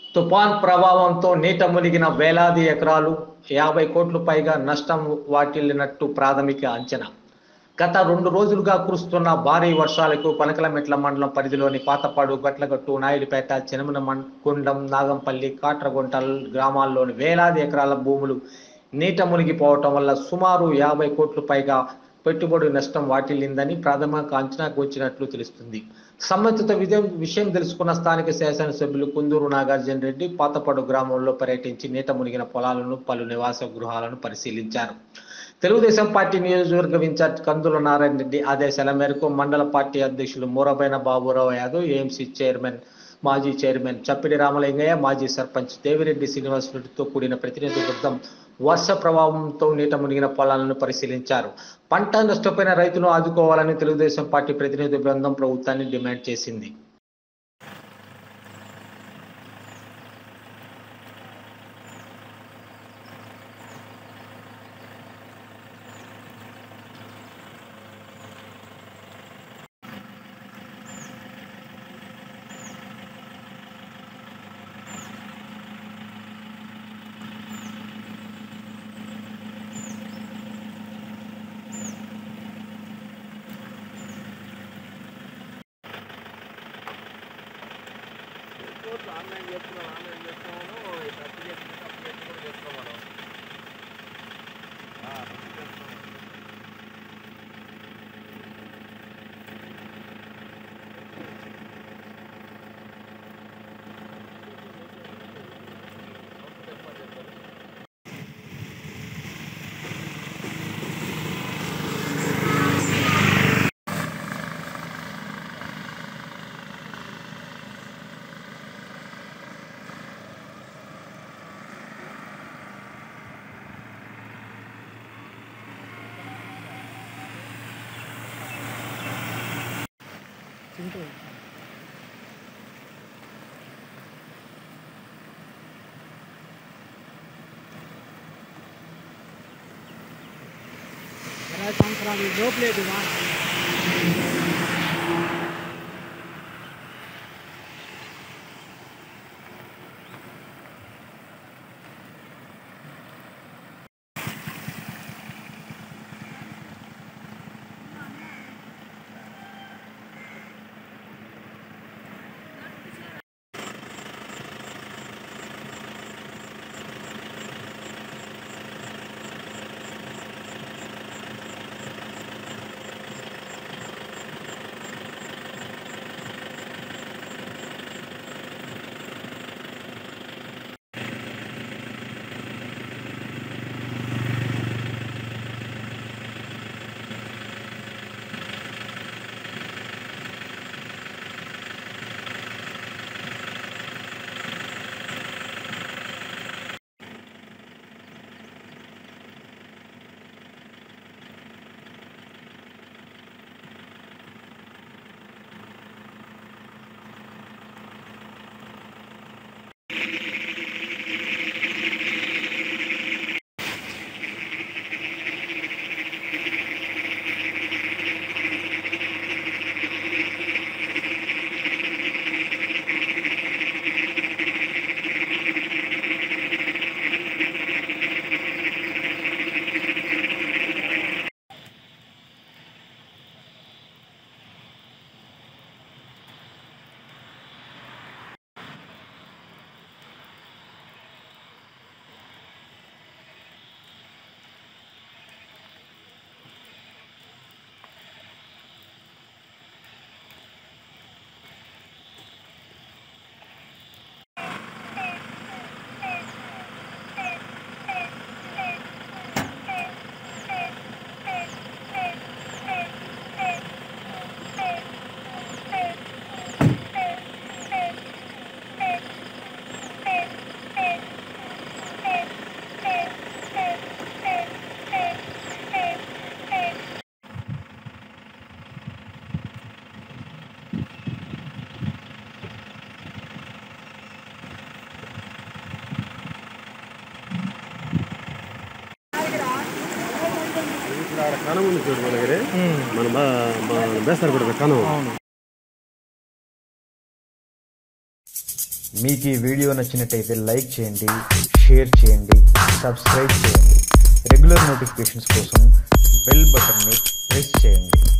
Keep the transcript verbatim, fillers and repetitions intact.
తుఫాన్ ప్రభావంతో నీట మునిగిన వేలాది ఎకరాలు, యాభై కోట్ల పైగా నష్టం వాటిల్లినట్టు ప్రాథమిక అంచనా. గత రెండు రోజులుగా కురుస్తున్న భారీ వర్షాలకు పనకలమెట్ల మండలం పరిధిలోని పాతపాడు, గట్లగట్టు, నాయుడుపేట, చెనమనగుండం, నాగంపల్లి, కాట్రగుంటల్ గ్రామాల్లోని వేలాది ఎకరాల భూములు నీట మునిగిపోవటం వల్ల సుమారు యాభై కోట్ల పైగా పెట్టుబడి నష్టం వాటిల్లిందని ప్రాథమిక అంచనాకు వచ్చినట్లు తెలుస్తుంది. సంబంధిత విషయం తెలుసుకున్న స్థానిక శాసనసభ్యులు కుందూరు నాగార్జున రెడ్డి పాతపాడు గ్రామంలో పర్యటించి నీట మునిగిన పొలాలను, పలు నివాస గృహాలను పరిశీలించారు. తెలుగుదేశం పార్టీ నియోజకవర్గ ఇన్ఛార్జ్ కందుల నారాయణ రెడ్డి ఆదేశాల మేరకు మండల పార్టీ అధ్యక్షులు మూరబైన బాబురావు యాదవ్, ఏఎంసీ చైర్మన్, మాజీ చైర్మన్ చప్పిడి రామలింగయ్య, మాజీ సర్పంచ్ దేవిరెడ్డి శ్రీనివాస్ రెడ్డితో కూడిన ప్రతినిధి బృందం వర్ష ప్రభావంతో నీట మునిగిన పొలాలను పరిశీలించారు. పంట నష్టపోయిన రైతులను ఆదుకోవాలని తెలుగుదేశం పార్టీ ప్రతినిధి బృందం ప్రభుత్వాన్ని డిమాండ్ చేసింది. ఆన్లైన్ చేస్తున్నాం ఆన్లైన్ చేస్తున్నాము అప్లికేషన్ అప్లికేషన్ కూడా చేస్తాం మనం సంవత్సరాలు లోపలేదు కనం ఉంది చూడు మన దగ్గర మన బేస్తారు కూడా కనం. మీకు ఈ వీడియో నచ్చినట్టయితే లైక్ చేయండి, షేర్ చేయండి, సబ్స్క్రైబ్ చేయండి. రెగ్యులర్ నోటిఫికేషన్స్ కోసం బెల్ బటన్ని ప్రెస్ చేయండి.